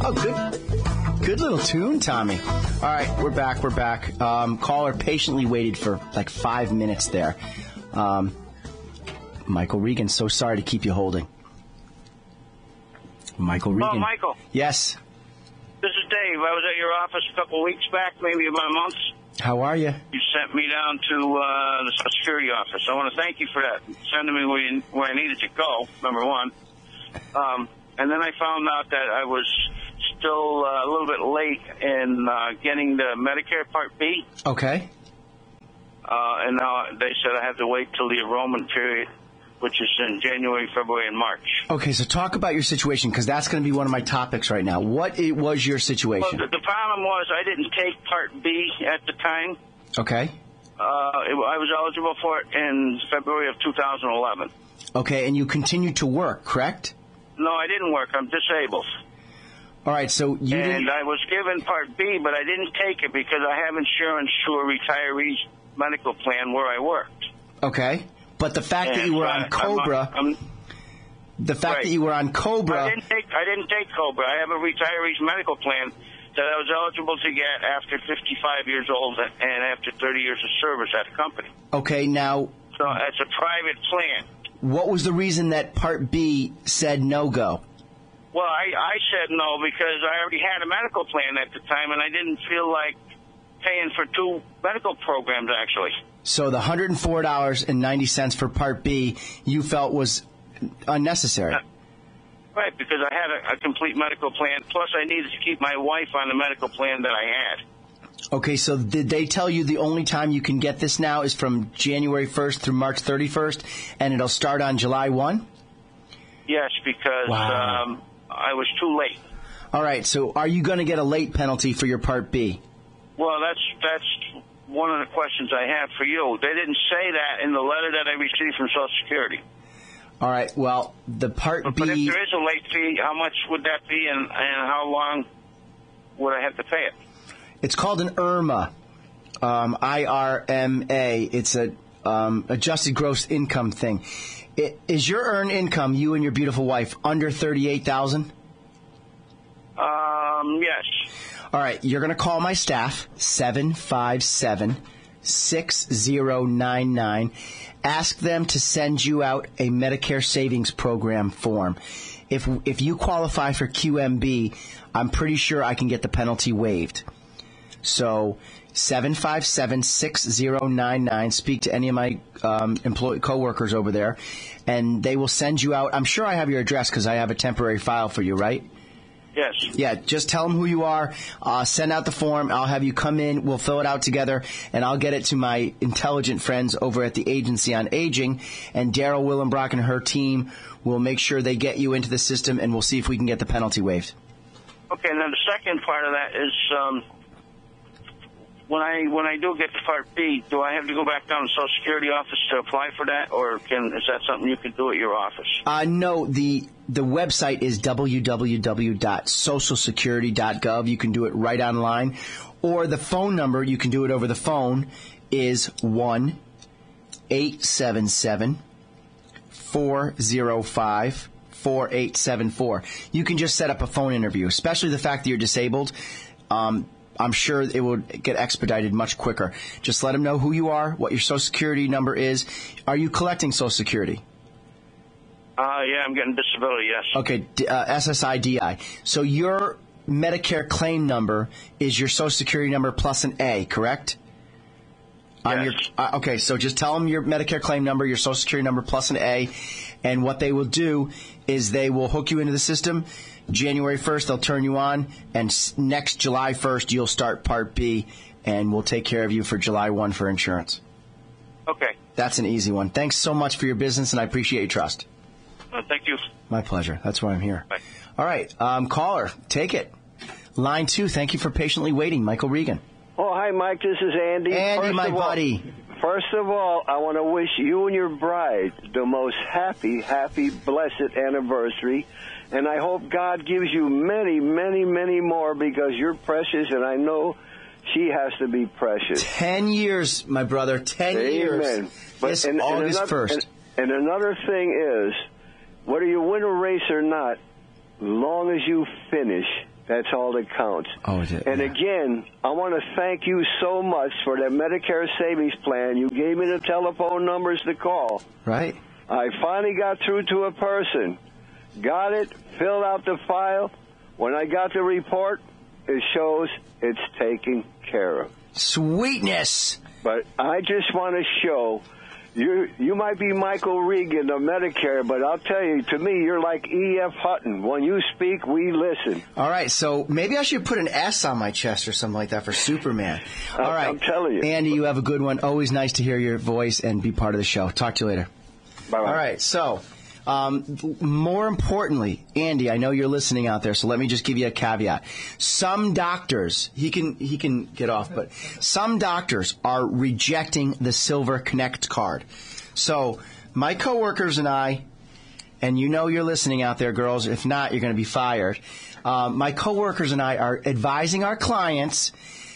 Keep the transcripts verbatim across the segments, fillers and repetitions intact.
Oh, good. Good little tune, Tommy. All right, we're back. We're back. Um, caller patiently waited for like five minutes there. Um, Michael Regan, so sorry to keep you holding. Michael Regan. Oh, Michael. Yes. This is Dave. I was at your office a couple of weeks back, maybe about a month. How are you? You sent me down to uh, the Social Security office. I want to thank you for that. Sending me where, you, where I needed to go, number one. Um, and then I found out that I was still uh, a little bit late in uh, getting the Medicare Part B. Okay. Uh, and now they said I have to wait till the enrollment period, which is in January, February, and March. Okay, so talk about your situation, because that's going to be one of my topics right now. What it was your situation? Well, the, the problem was I didn't take Part B at the time. Okay. Uh, it, I was eligible for it in February of two thousand eleven. Okay, and you continued to work, correct? No, I didn't work. I'm disabled. All right, so you And didn't... I was given Part B, but I didn't take it because I have insurance through a retiree's medical plan where I worked. Okay. But the fact And that you were uh, on Cobra, I'm, I'm, the fact right. that you were on Cobra... I didn't take I didn't take Cobra. I have a retiree's medical plan that I was eligible to get after fifty-five years old and after thirty years of service at the company. Okay, now... So it's a private plan. What was the reason that Part B said no-go? Well, I, I said no because I already had a medical plan at the time, and I didn't feel like paying for two medical programs, actually. So the one hundred four dollars and ninety cents for Part B you felt was unnecessary. Uh, right, because I had a, a complete medical plan, plus I needed to keep my wife on the medical plan that I had. Okay, so did they tell you the only time you can get this now is from January first through March thirty-first, and it'll start on July first? Yes, because Wow. um, I was too late. All right, so are you going to get a late penalty for your Part B? Well, that's that's one of the questions I have for you. They didn't say that in the letter that I received from Social Security. All right, well, the Part But, B... but if there is a late fee, how much would that be, and, and how long would I have to pay it? It's called an I R M A, um, I R M A. It's a um, adjusted gross income thing. It, is your earned income, you and your beautiful wife, under thirty-eight thousand dollars? Um, yes. All right, you're going to call my staff, seven five seven, six zero nine nine. Ask them to send you out a Medicare Savings Program form. If if you qualify for Q M B, I'm pretty sure I can get the penalty waived. So seven five seven, six zero nine nine. Speak to any of my um, employee coworkers over there, and they will send you out. I'm sure I have your address because I have a temporary file for you, right? Yes. Yeah, just tell them who you are. Uh, send out the form. I'll have you come in. We'll fill it out together, and I'll get it to my intelligent friends over at the Agency on Aging, and Daryl Willenbrock and her team will make sure they get you into the system, and we'll see if we can get the penalty waived. Okay, and then the second part of that is um, when I when I do get the Part B, do I have to go back down to the Social Security office to apply for that, or can is that something you can do at your office? Uh, no, the the website is w w w dot social security dot gov. You can do it right online. Or the phone number, you can do it over the phone, is one eight seven seven, four zero five, four eight seven four. You can just set up a phone interview, especially the fact that you're disabled. Um, I'm sure it will get expedited much quicker. Just let them know who you are, what your Social Security number is. Are you collecting Social Security? Uh, yeah, I'm getting disability, yes. Okay, d- uh, S S I D I. So your Medicare claim number is your Social Security number plus an A, correct? On Yes. your, uh, okay, so just tell them your Medicare claim number, your Social Security number plus an A, and what they will do is they will hook you into the system. January first, they'll turn you on, and s- next July first, you'll start Part B, and we'll take care of you for July first for insurance. Okay. That's an easy one. Thanks so much for your business, and I appreciate your trust. Uh, thank you. My pleasure. That's why I'm here. Bye. All right. Um, caller, take it. Line two, thank you for patiently waiting. Michael Regan. Oh, hi, Mike. This is Andy. Andy, First my of all- buddy. First of all, I want to wish you and your bride the most happy, happy, blessed anniversary. And I hope God gives you many, many, many more because you're precious, and I know she has to be precious. Ten years, my brother. Ten Amen. years. But, This and, and August another- first. And, and another thing is, whether you win a race or not, long as you finish, That's all that counts. Oh, is it? And Yeah. again, I want to thank you so much for that Medicare savings plan. You gave me the telephone numbers to call. Right. I finally got through to a person. Got it, filled out the file. When I got the report, it shows it's taken care of. Sweetness. But I just want to show you you might be Michael Regan of Medicare, but I'll tell you, to me, you're like E F. Hutton. When you speak, we listen. All right, so maybe I should put an S on my chest or something like that for Superman. All right. I'm telling you. Andy, you have a good one. Always nice to hear your voice and be part of the show. Talk to you later. Bye-bye. All right, so um, more importantly, Andy, I know you're listening out there, so let me just give you a caveat. Some doctors, he can he can get off, but some doctors are rejecting the Silver Connect card. So my coworkers and I, and you know you're listening out there, girls. If not, you're going to be fired. Um, my coworkers and I are advising our clients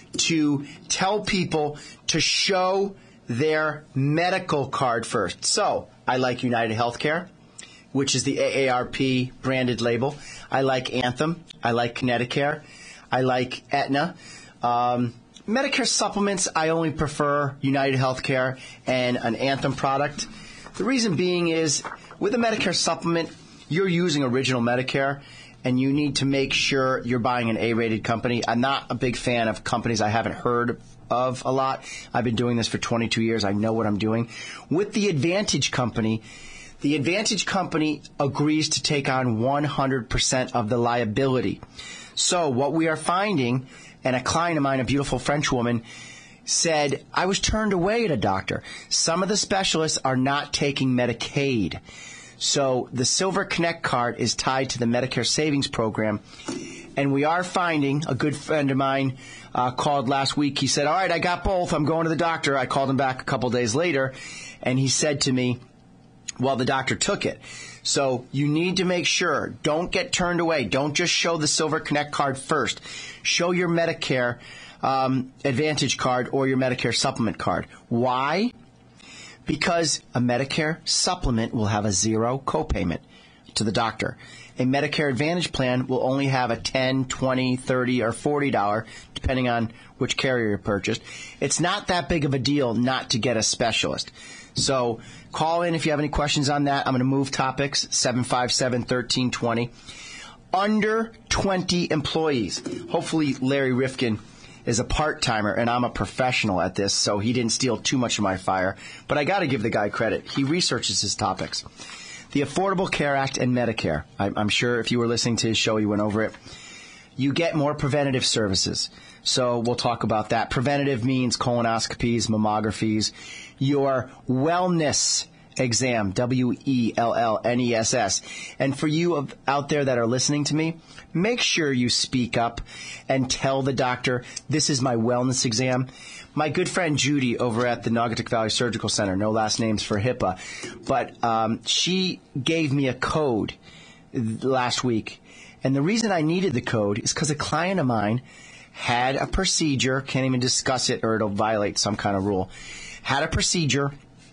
to tell people to show their medical card first. So I like United Healthcare, which is the A A R P branded label. I like Anthem. I like Connecticut. I like Aetna. Um, Medicare supplements, I only prefer United Healthcare and an Anthem product. The reason being is, with a Medicare supplement, you're using original Medicare, and you need to make sure you're buying an A-rated company. I'm not a big fan of companies I haven't heard of a lot. I've been doing this for twenty-two years. I know what I'm doing. With the Advantage Company, the Advantage Company agrees to take on one hundred percent of the liability. So what we are finding, and a client of mine, a beautiful French woman, said, I was turned away at a doctor. Some of the specialists are not taking Medicaid. So the Silver Connect card is tied to the Medicare Savings Program. And we are finding, a good friend of mine uh, called last week. He said, all right, I got both. I'm going to the doctor. I called him back a couple days later, and he said to me, well, the doctor took it. So you need to make sure, don't get turned away. Don't just show the Silver Connect card first. Show your Medicare um, Advantage card or your Medicare supplement card. Why? Because a Medicare supplement will have a zero copayment to the doctor. A Medicare Advantage plan will only have a ten dollars, twenty dollars, thirty dollars, or forty dollars, depending on which carrier you purchased. It's not that big of a deal not to get a specialist. So call in if you have any questions on that. I'm going to move topics, seven five seven, one three two zero. Under twenty employees. Hopefully Larry Rifkin is a part-timer, and I'm a professional at this, so he didn't steal too much of my fire. But I got to give the guy credit. He researches his topics. The Affordable Care Act and Medicare. I'm sure if you were listening to his show, you went over it. You get more preventative services. So we'll talk about that. Preventative means colonoscopies, mammographies, your wellness exam, W E L L N E S S. And for you of, out there that are listening to me, make sure you speak up and tell the doctor, this is my wellness exam. My good friend Judy over at the Naugatuck Valley Surgical Center, no last names for HIPAA, but um, she gave me a code last week. And the reason I needed the code is because a client of mine had a procedure, can't even discuss it or it'll violate some kind of rule, had a procedure.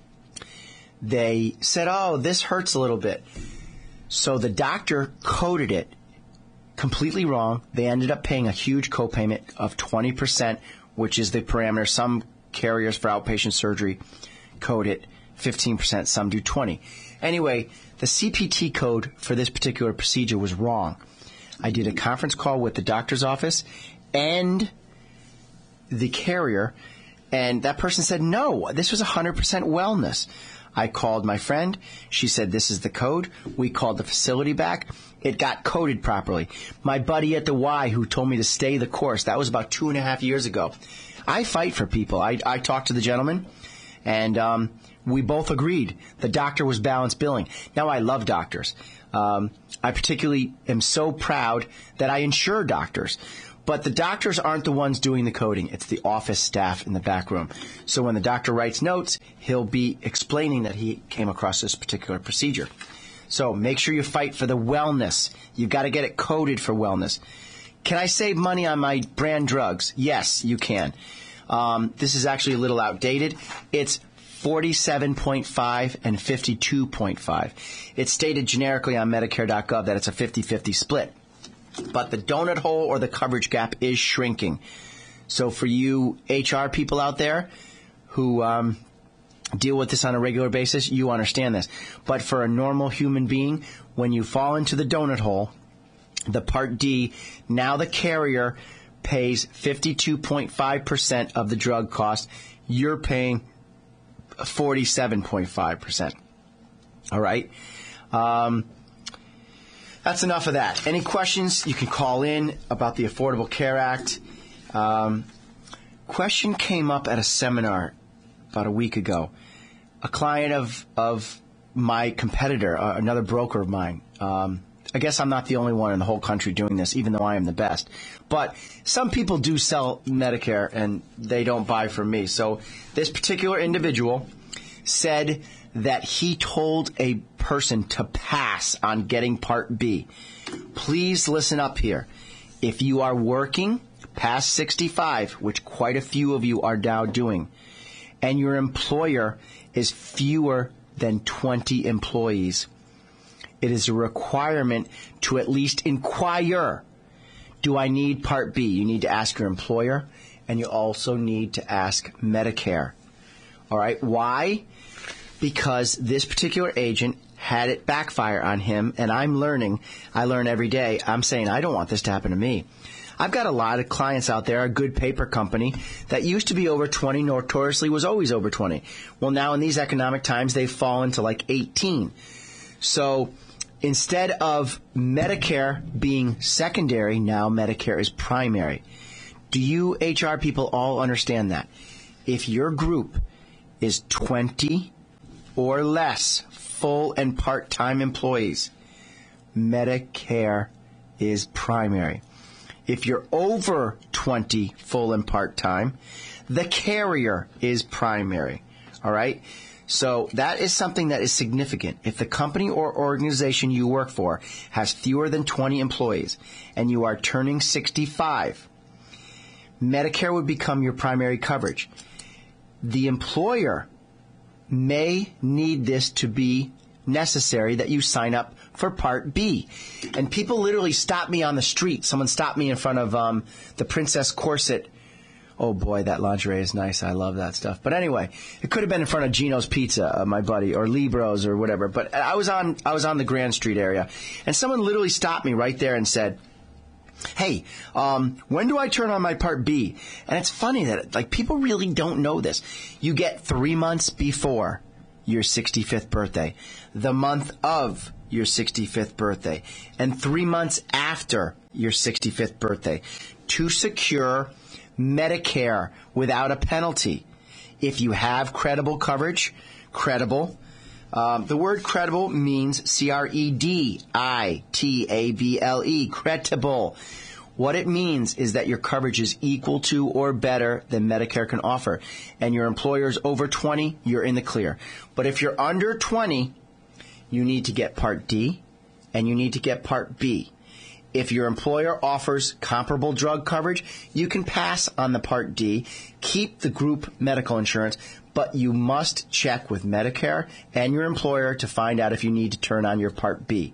They said, oh, this hurts a little bit. So the doctor coded it completely wrong. They ended up paying a huge copayment of twenty percent, which is the parameter. Some carriers for outpatient surgery code it fifteen percent, some do twenty. Anyway, the C P T code for this particular procedure was wrong. I did a conference call with the doctor's office and the carrier, and that person said, no, this was one hundred percent wellness. I called my friend. She said, this is the code. We called the facility back. It got coded properly. My buddy at the Y who told me to stay the course, that was about two and a half years ago. I fight for people. I, I talked to the gentleman, and um, we both agreed. The doctor was balanced billing. Now, I love doctors. Um, I particularly am so proud that I insure doctors. But the doctors aren't the ones doing the coding. It's the office staff in the back room. So when the doctor writes notes, he'll be explaining that he came across this particular procedure. So make sure you fight for the wellness. You've got to get it coded for wellness. Can I save money on my brand drugs? Yes, you can. Um, this is actually a little outdated. It's forty-seven point five and fifty-two point five. It's stated generically on Medicare dot gov that it's a fifty-fifty split. but the donut hole or the coverage gap is shrinking. So for you H R people out there who um, deal with this on a regular basis, you understand this. But for a normal human being, when you fall into the donut hole, the Part D, now the carrier pays fifty-two point five percent of the drug cost. You're paying forty-seven point five percent. All right? Um, that's enough of that. Any questions, you can call in about the Affordable Care Act. Um, question came up at a seminar about a week ago. A client of of my competitor, uh, another broker of mine, um, I guess I'm not the only one in the whole country doing this, even though I am the best. But some people do sell Medicare, and they don't buy from me. So this particular individual said that he told a person to pass on getting Part B. Please listen up here. If you are working past sixty-five, which quite a few of you are now doing, and your employer is fewer than twenty employees, it is a requirement to at least inquire, do I need Part B? You need to ask your employer, and you also need to ask Medicare. All right, why? Because this particular agent had it backfire on him, and I'm learning. I learn every day. I'm saying I don't want this to happen to me. I've got a lot of clients out there, a good paper company that used to be over twenty, notoriously was always over twenty. Well, now in these economic times, they've fallen to like eighteen. So instead of Medicare being secondary, now Medicare is primary. Do you H R people all understand that? If your group is twenty or less full and part-time employees, Medicare is primary. If you're over twenty full and part-time, the carrier is primary. All right? So that is something that is significant. If the company or organization you work for has fewer than twenty employees and you are turning sixty-five, Medicare would become your primary coverage. The employer may need this to be necessary that you sign up for Part B. And people literally stop me on the street. Someone stopped me in front of um, the Princess Corset. Oh, boy, that lingerie is nice. I love that stuff. But anyway, it could have been in front of Gino's Pizza, uh, my buddy, or Libro's or whatever. But I was on I was on the Grand Street area, and someone literally stopped me right there and said, hey, um, when do I turn on my Part B? And it's funny that, like, people really don't know this. You get three months before your sixty-fifth birthday, the month of your sixty-fifth birthday, and three months after your sixty-fifth birthday to secure Medicare without a penalty. If you have credible coverage, credible, um, the word credible means C R E D I T A B L E, credible. What it means is that your coverage is equal to or better than Medicare can offer. And your employer is over twenty, you're in the clear. But if you're under twenty, you need to get Part D and you need to get Part B. If your employer offers comparable drug coverage, you can pass on the Part D, keep the group medical insurance, but you must check with Medicare and your employer to find out if you need to turn on your Part B.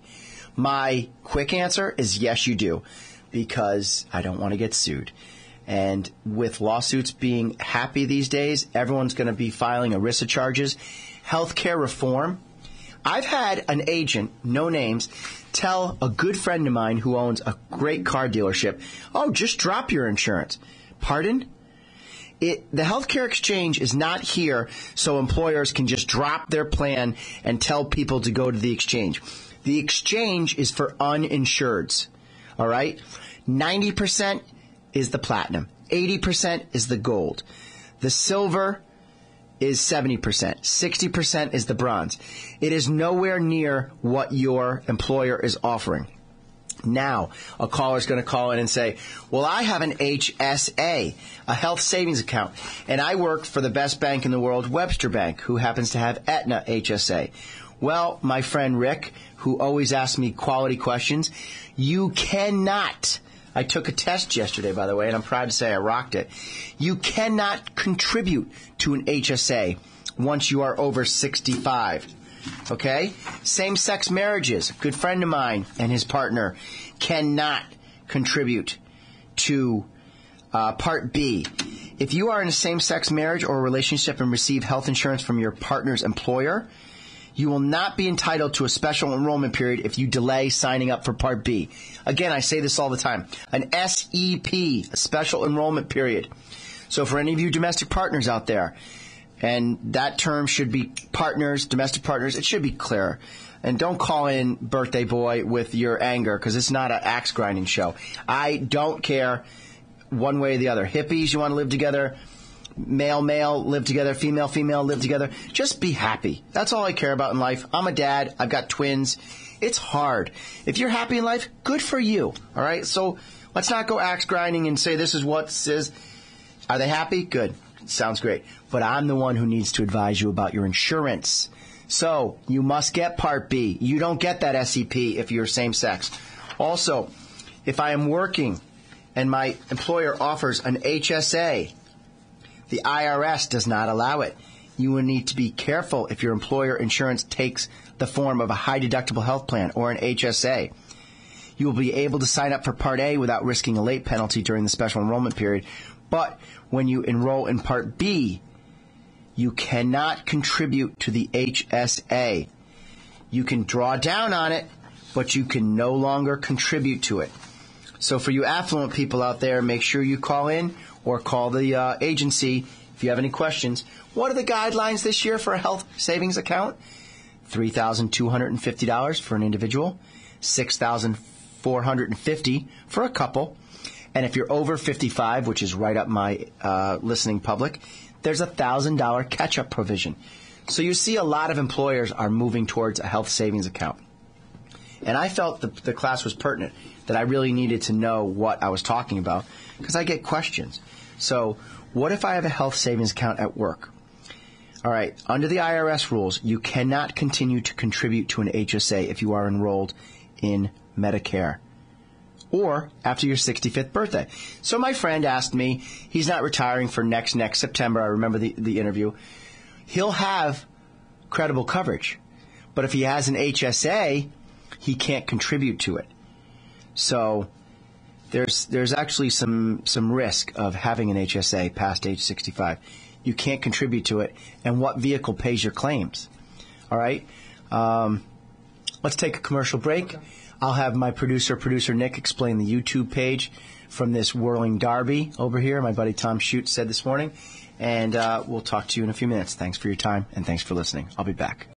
My quick answer is yes, you do, because I don't want to get sued. And with lawsuits being happy these days, everyone's going to be filing ERISA charges. Healthcare reform. I've had an agent, no names, tell a good friend of mine who owns a great car dealership, oh, just drop your insurance. Pardon? It, the healthcare exchange is not here so employers can just drop their plan and tell people to go to the exchange. The exchange is for uninsureds. All right? ninety percent is the platinum. eighty percent is the gold. The silver is seventy percent. sixty percent is the bronze. It is nowhere near what your employer is offering. Now, a caller is going to call in and say, well, I have an H S A, a health savings account, and I work for the best bank in the world, Webster Bank, who happens to have Aetna H S A. Well, my friend Rick, who always asks me quality questions, you cannot, I took a test yesterday, by the way, and I'm proud to say I rocked it. You cannot contribute to an H S A once you are over sixty-five. Okay? Same-sex marriages. A good friend of mine and his partner cannot contribute to uh, Part B. If you are in a same-sex marriage or relationship and receive health insurance from your partner's employer, you will not be entitled to a special enrollment period if you delay signing up for Part B. Again, I say this all the time. An S E P, a special enrollment period. So for any of you domestic partners out there, and that term should be partners, domestic partners, it should be clear. And don't call in Birthday Boy with your anger, because it's not an axe grinding show. I don't care one way or the other. Hippies, you want to live together. Male, male, live together. Female, female, live together. Just be happy. That's all I care about in life. I'm a dad. I've got twins. It's hard. If you're happy in life, good for you. All right? So let's not go axe grinding and say this is what this is. Are they happy? Good. Sounds great. But I'm the one who needs to advise you about your insurance. So you must get Part B. You don't get that S E P if you're same sex. Also, if I am working and my employer offers an H S A, the I R S does not allow it. You will need to be careful if your employer insurance takes the form of a high-deductible health plan or an H S A. You will be able to sign up for Part A without risking a late penalty during the special enrollment period. But when you enroll in Part B, you cannot contribute to the H S A. You can draw down on it, but you can no longer contribute to it. So for you affluent people out there, make sure you call in or call the uh, agency if you have any questions. What are the guidelines this year for a health savings account? three thousand two hundred fifty dollars for an individual, six thousand four hundred fifty dollars for a couple. And if you're over fifty-five, which is right up my uh, listening public, there's a one thousand dollars catch-up provision. So you see a lot of employers are moving towards a health savings account. And I felt the, the class was pertinent, that I really needed to know what I was talking about, because I get questions. So what if I have a health savings account at work? All right, under the I R S rules, you cannot continue to contribute to an H S A if you are enrolled in Medicare or after your sixty-fifth birthday. So my friend asked me, he's not retiring for next next September. I remember the, the interview. He'll have credible coverage. But if he has an H S A, he can't contribute to it. So there's there's actually some, some risk of having an H S A past age sixty-five. You can't contribute to it. And what vehicle pays your claims? All right? Um, let's take a commercial break. Okay. I'll have my producer, producer Nick, explain the YouTube page from this whirling derby over here. My buddy Tom Shute said this morning. And uh, we'll talk to you in a few minutes. Thanks for your time, and thanks for listening. I'll be back.